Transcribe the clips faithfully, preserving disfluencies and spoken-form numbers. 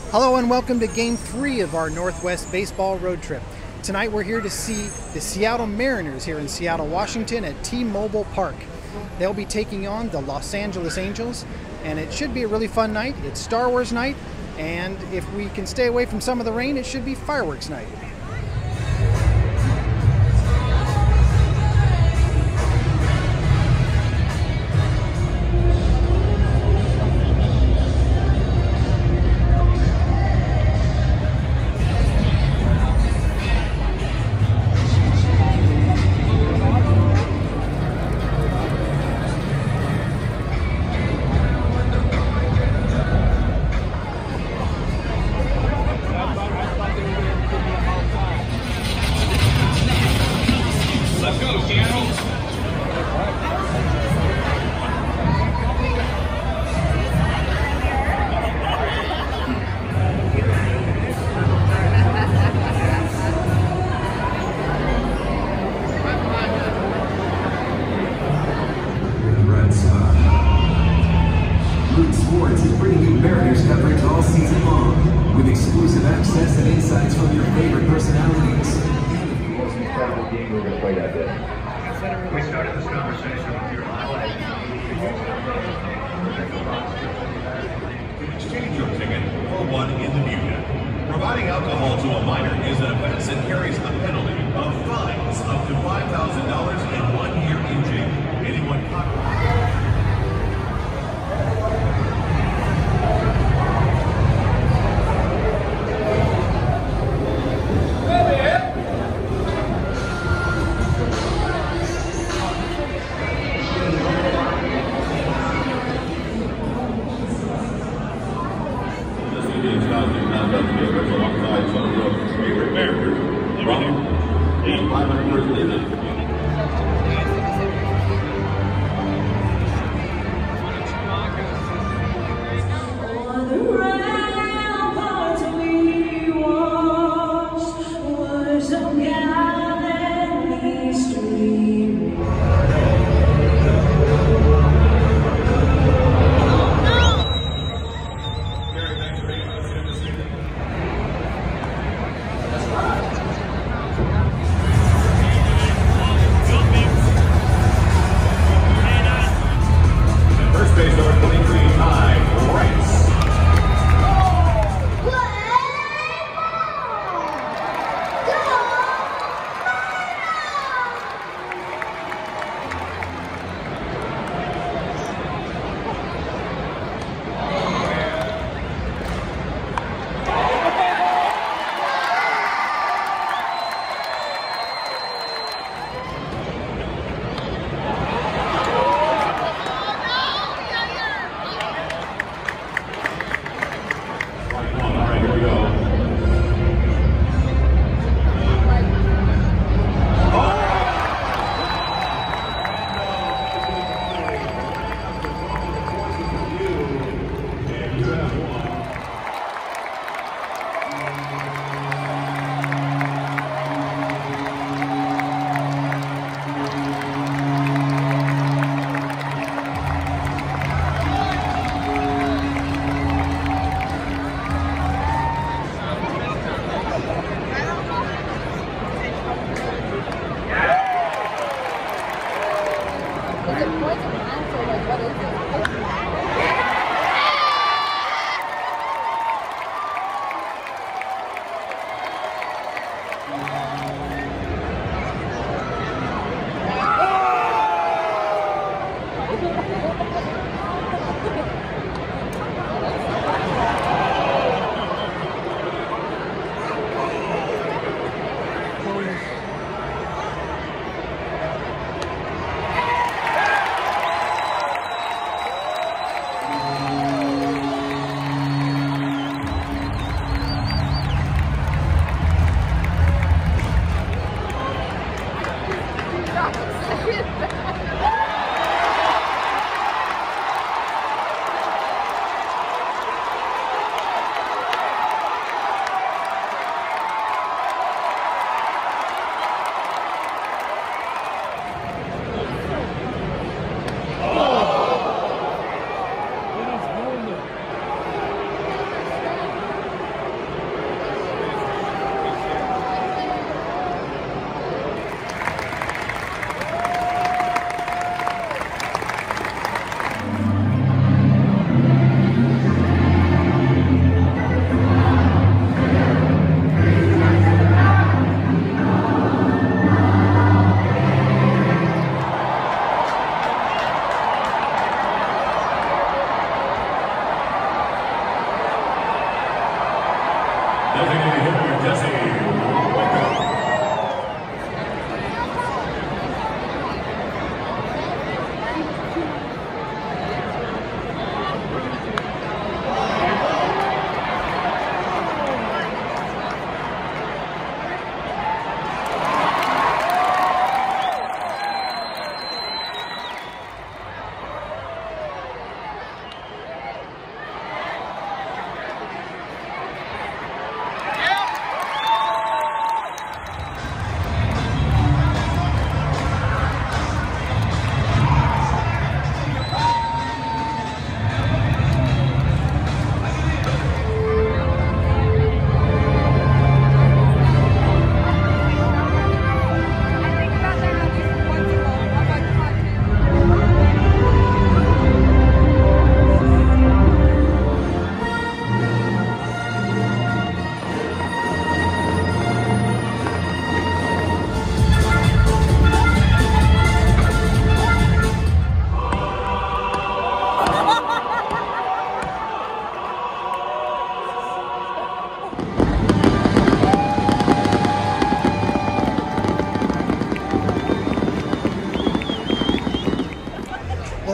Hello and welcome to Game three of our Northwest Baseball Road Trip. Tonight we're here to see the Seattle Mariners here in Seattle, Washington at T-Mobile Park. They'll be taking on the Los Angeles Angels, and it should be a really fun night. It's Star Wars night, and if we can stay away from some of the rain, it should be fireworks night. Sports is bringing you Mariners coverage all season long, with exclusive access and insights from your favorite personalities. The most incredible game we're going to play that day. We started this conversation with your highlight. Exchange your ticket for one in the Butte. Providing alcohol to a minor is an offense and carries a penalty of fines up to five thousand dollars and one year in jail. Anyone caught.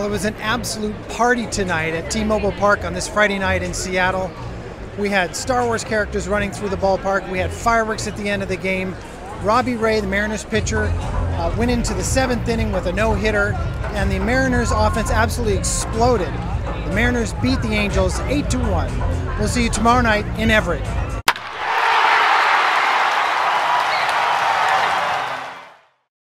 Well, it was an absolute party tonight at T-Mobile Park on this Friday night in Seattle. We had Star Wars characters running through the ballpark. We had fireworks at the end of the game. Robbie Ray, the Mariners pitcher, uh, went into the seventh inning with a no-hitter, and the Mariners offense absolutely exploded. The Mariners beat the Angels eight to one. We'll see you tomorrow night in Everett.